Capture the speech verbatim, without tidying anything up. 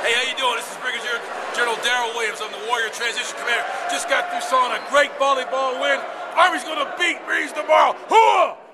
Hey, how you doing? This is Brigadier General Darryl A. I'm the Warrior Transition Commander. Just got through sawing a great volleyball win. Army's gonna beat Brig tomorrow. Hooah!